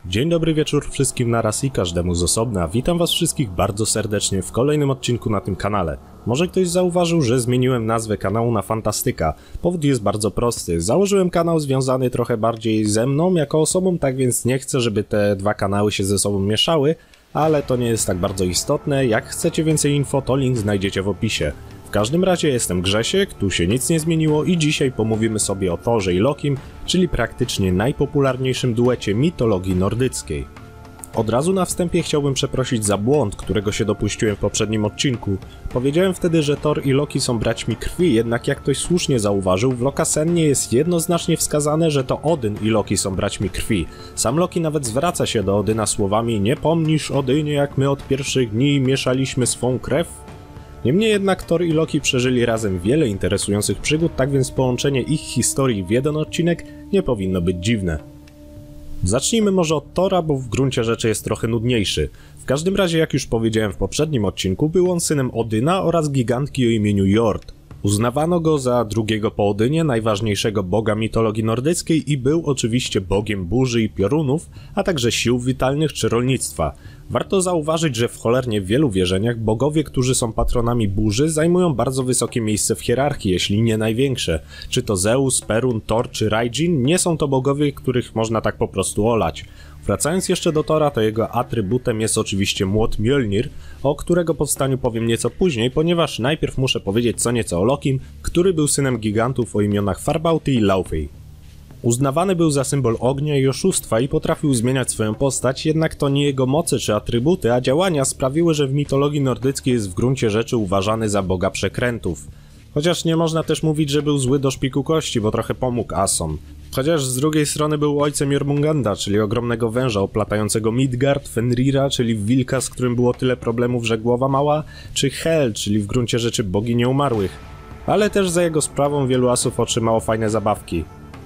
Dzień dobry wieczór wszystkim naraz i każdemu z osobna. Witam was wszystkich bardzo serdecznie w kolejnym odcinku na tym kanale. Może ktoś zauważył, że zmieniłem nazwę kanału na Fantastyka. Powód jest bardzo prosty. Założyłem kanał związany trochę bardziej ze mną jako osobą, tak więc nie chcę, żeby te dwa kanały się ze sobą mieszały, ale to nie jest tak bardzo istotne. Jak chcecie więcej info, to link znajdziecie w opisie. W każdym razie jestem Grzesiek, tu się nic nie zmieniło i dzisiaj pomówimy sobie o Thorze i Lokim, czyli praktycznie najpopularniejszym duecie mitologii nordyckiej. Od razu na wstępie chciałbym przeprosić za błąd, którego się dopuściłem w poprzednim odcinku. Powiedziałem wtedy, że Thor i Loki są braćmi krwi, jednak jak ktoś słusznie zauważył, w Lokasennie jest jednoznacznie wskazane, że to Odyn i Loki są braćmi krwi. Sam Loki nawet zwraca się do Odyna słowami: nie pomnisz, Odynie, jak my od pierwszych dni mieszaliśmy swą krew? Niemniej jednak Thor i Loki przeżyli razem wiele interesujących przygód, tak więc połączenie ich historii w jeden odcinek nie powinno być dziwne. Zacznijmy może od Thora, bo w gruncie rzeczy jest trochę nudniejszy. W każdym razie, jak już powiedziałem w poprzednim odcinku, był on synem Odyna oraz gigantki o imieniu Jord. Uznawano go za drugiego po Odynie, najważniejszego boga mitologii nordyckiej i był oczywiście bogiem burzy i piorunów, a także sił witalnych czy rolnictwa. Warto zauważyć, że w cholernie wielu wierzeniach bogowie, którzy są patronami burzy, zajmują bardzo wysokie miejsce w hierarchii, jeśli nie największe. Czy to Zeus, Perun, Thor czy Raijin, nie są to bogowie, których można tak po prostu olać. Wracając jeszcze do Thora, to jego atrybutem jest oczywiście młot Mjolnir, o którego powstaniu powiem nieco później, ponieważ najpierw muszę powiedzieć co nieco o Lokim, który był synem gigantów o imionach Farbauti i Laufey. Uznawany był za symbol ognia i oszustwa i potrafił zmieniać swoją postać, jednak to nie jego moce czy atrybuty, a działania sprawiły, że w mitologii nordyckiej jest w gruncie rzeczy uważany za boga przekrętów. Chociaż nie można też mówić, że był zły do szpiku kości, bo trochę pomógł Asom. Chociaż z drugiej strony był ojcem Jormunganda, czyli ogromnego węża oplatającego Midgard, Fenrira, czyli wilka, z którym było tyle problemów, że głowa mała, czy Hel, czyli w gruncie rzeczy bogi nieumarłych. Ale też za jego sprawą wielu asów otrzymało fajne zabawki.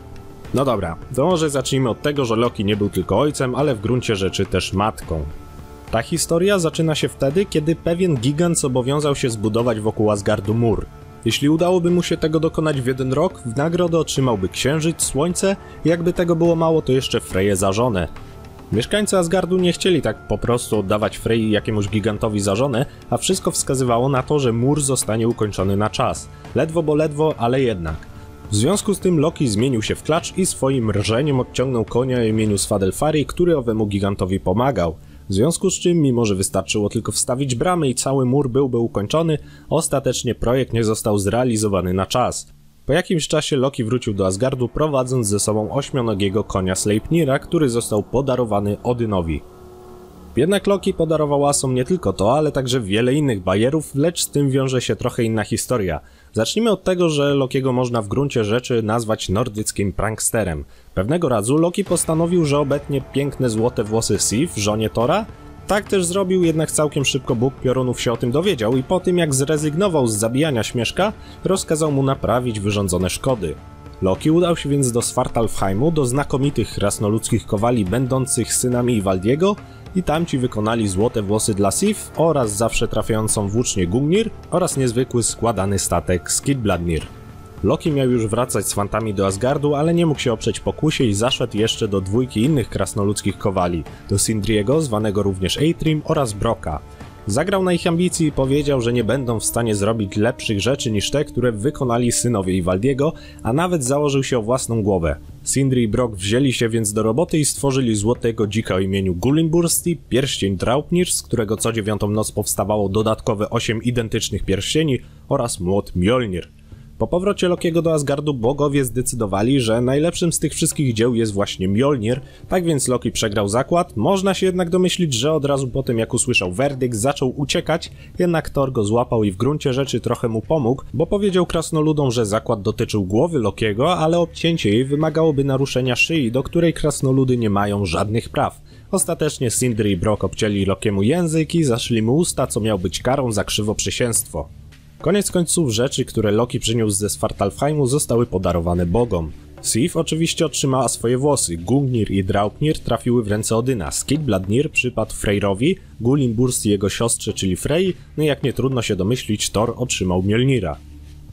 No dobra, to może zacznijmy od tego, że Loki nie był tylko ojcem, ale w gruncie rzeczy też matką. Ta historia zaczyna się wtedy, kiedy pewien gigant zobowiązał się zbudować wokół Asgardu mur. Jeśli udałoby mu się tego dokonać w jeden rok, w nagrodę otrzymałby księżyc, słońce i jakby tego było mało, to jeszcze Freję za żonę. Mieszkańcy Asgardu nie chcieli tak po prostu oddawać Frey jakiemuś gigantowi za żonę, a wszystko wskazywało na to, że mur zostanie ukończony na czas. Ledwo bo ledwo, ale jednak. W związku z tym Loki zmienił się w klacz i swoim rżeniem odciągnął konia o imieniu Svadilfari, który owemu gigantowi pomagał. W związku z czym, mimo że wystarczyło tylko wstawić bramy i cały mur byłby ukończony, ostatecznie projekt nie został zrealizowany na czas. Po jakimś czasie Loki wrócił do Asgardu, prowadząc ze sobą ośmionogiego konia Sleipnira, który został podarowany Odynowi. Jednak Loki podarował asom nie tylko to, ale także wiele innych bajerów, lecz z tym wiąże się trochę inna historia. Zacznijmy od tego, że Lokiego można w gruncie rzeczy nazwać nordyckim pranksterem. Pewnego razu Loki postanowił, że obetnie piękne złote włosy Sif, żonie Thora. Tak też zrobił, jednak całkiem szybko Bóg Piorunów się o tym dowiedział i po tym jak zrezygnował z zabijania Śmieszka, rozkazał mu naprawić wyrządzone szkody. Loki udał się więc do Svartalfheimu, do znakomitych krasnoludzkich kowali będących synami Ivaldiego i tamci wykonali złote włosy dla Sif oraz zawsze trafiającą włócznię Gungnir oraz niezwykły składany statek Skidbladnir. Loki miał już wracać z fantami do Asgardu, ale nie mógł się oprzeć pokusie i zaszedł jeszcze do dwójki innych krasnoludzkich kowali, do Sindriego, zwanego również Eitrim, oraz Broka. Zagrał na ich ambicji i powiedział, że nie będą w stanie zrobić lepszych rzeczy niż te, które wykonali synowie Ivaldiego, a nawet założył się o własną głowę. Sindri i Brok wzięli się więc do roboty i stworzyli złotego dzika o imieniu Gullinbursti, pierścień Draupnir, z którego co 9. noc powstawało dodatkowe 8 identycznych pierścieni oraz młot Mjolnir. Po powrocie Lokiego do Asgardu bogowie zdecydowali, że najlepszym z tych wszystkich dzieł jest właśnie Mjolnir, tak więc Loki przegrał zakład. Można się jednak domyślić, że od razu po tym jak usłyszał werdykt zaczął uciekać, jednak Thor go złapał i w gruncie rzeczy trochę mu pomógł, bo powiedział krasnoludom, że zakład dotyczył głowy Lokiego, ale obcięcie jej wymagałoby naruszenia szyi, do której krasnoludy nie mają żadnych praw. Ostatecznie Sindri i Brok obcięli Lokiemu język i zaszli mu usta, co miał być karą za krzywoprzysięstwo. Koniec końców rzeczy, które Loki przyniósł ze Svartalfheimu, zostały podarowane bogom. Sif oczywiście otrzymała swoje włosy, Gungnir i Draupnir trafiły w ręce Odyna, Skidbladnir przypadł Freyrowi, Gullinburst i jego siostrze, czyli Frey, no i jak nie trudno się domyślić, Thor otrzymał Mjolnira.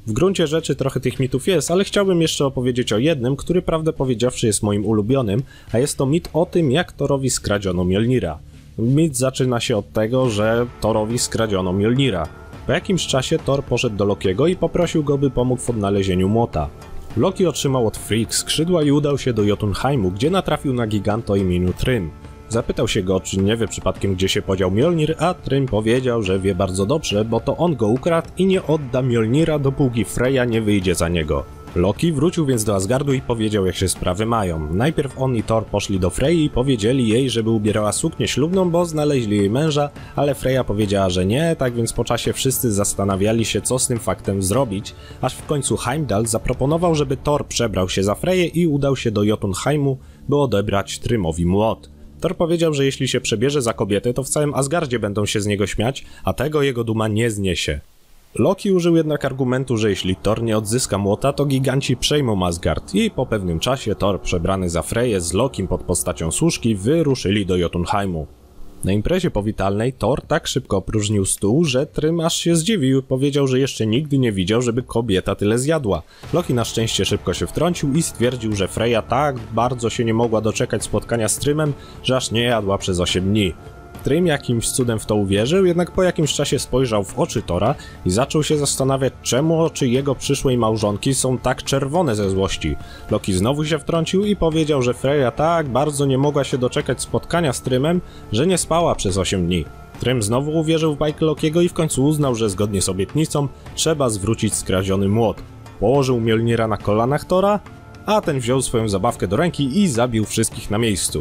W gruncie rzeczy trochę tych mitów jest, ale chciałbym jeszcze opowiedzieć o jednym, który prawdę powiedziawszy jest moim ulubionym, a jest to mit o tym, jak Thorowi skradziono Mjolnira. Mit zaczyna się od tego, że Thorowi skradziono Mjolnira. Po jakimś czasie Thor poszedł do Lokiego i poprosił go, by pomógł w odnalezieniu młota. Loki otrzymał od Frigg skrzydła i udał się do Jotunheimu, gdzie natrafił na giganta o imieniu Thrym. Zapytał się go, czy nie wie przypadkiem, gdzie się podział Mjolnir, a Thrym powiedział, że wie bardzo dobrze, bo to on go ukradł i nie odda Mjolnira, dopóki Freya nie wyjdzie za niego. Loki wrócił więc do Asgardu i powiedział, jak się sprawy mają. Najpierw on i Thor poszli do Frey i powiedzieli jej, żeby ubierała suknię ślubną, bo znaleźli jej męża, ale Freya powiedziała, że nie, tak więc po czasie wszyscy zastanawiali się, co z tym faktem zrobić, aż w końcu Heimdall zaproponował, żeby Thor przebrał się za Freję i udał się do Jotunheimu, by odebrać Thrymowi młot. Thor powiedział, że jeśli się przebierze za kobietę, to w całym Asgardzie będą się z niego śmiać, a tego jego duma nie zniesie. Loki użył jednak argumentu, że jeśli Thor nie odzyska młota, to giganci przejmą Asgard i po pewnym czasie Thor przebrany za Freję z Lokim pod postacią służki wyruszyli do Jotunheimu. Na imprezie powitalnej Thor tak szybko opróżnił stół, że Thrym aż się zdziwił, powiedział, że jeszcze nigdy nie widział, żeby kobieta tyle zjadła. Loki na szczęście szybko się wtrącił i stwierdził, że Freya tak bardzo się nie mogła doczekać spotkania z Thrymem, że aż nie jadła przez 8 dni. Thrym jakimś cudem w to uwierzył, jednak po jakimś czasie spojrzał w oczy Thora i zaczął się zastanawiać, czemu oczy jego przyszłej małżonki są tak czerwone ze złości. Loki znowu się wtrącił i powiedział, że Freya tak bardzo nie mogła się doczekać spotkania z Thrymem, że nie spała przez 8 dni. Thrym znowu uwierzył w bajkę Lokiego i w końcu uznał, że zgodnie z obietnicą trzeba zwrócić skradziony młot. Położył Mjolnira na kolanach Thora, a ten wziął swoją zabawkę do ręki i zabił wszystkich na miejscu.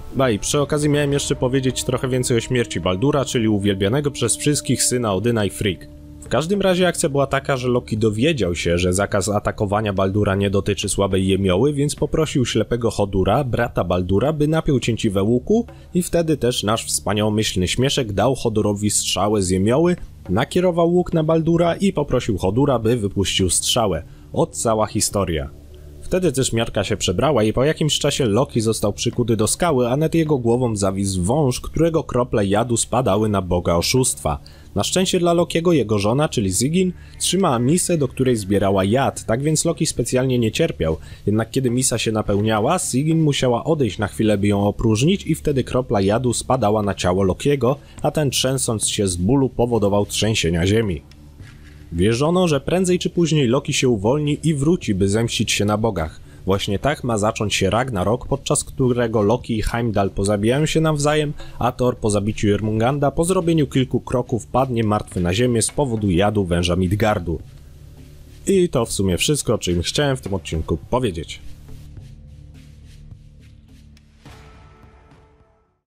I przy okazji miałem jeszcze powiedzieć trochę więcej o śmierci Baldura, czyli uwielbianego przez wszystkich syna Odyna i Frigg. W każdym razie akcja była taka, że Loki dowiedział się, że zakaz atakowania Baldura nie dotyczy słabej jemioły, więc poprosił ślepego Hodura, brata Baldura, by napiął cięciwe łuku i wtedy też nasz wspaniałomyślny Śmieszek dał Hodurowi strzałę z jemioły, nakierował łuk na Baldura i poprosił Hodura, by wypuścił strzałę. Ot cała historia. Wtedy też miarka się przebrała i po jakimś czasie Loki został przykuty do skały, a nad jego głową zawisł wąż, którego krople jadu spadały na boga oszustwa. Na szczęście dla Lokiego jego żona, czyli Sigyn, trzymała misę, do której zbierała jad, tak więc Loki specjalnie nie cierpiał. Jednak kiedy misa się napełniała, Sigyn musiała odejść na chwilę, by ją opróżnić i wtedy kropla jadu spadała na ciało Lokiego, a ten trzęsąc się z bólu powodował trzęsienia ziemi. Wierzono, że prędzej czy później Loki się uwolni i wróci, by zemścić się na bogach. Właśnie tak ma zacząć się Ragnarok, podczas którego Loki i Heimdall pozabijają się nawzajem, a Thor po zabiciu Jörmunganda po zrobieniu kilku kroków padnie martwy na ziemię z powodu jadu węża Midgardu. I to w sumie wszystko, o czym chciałem w tym odcinku powiedzieć.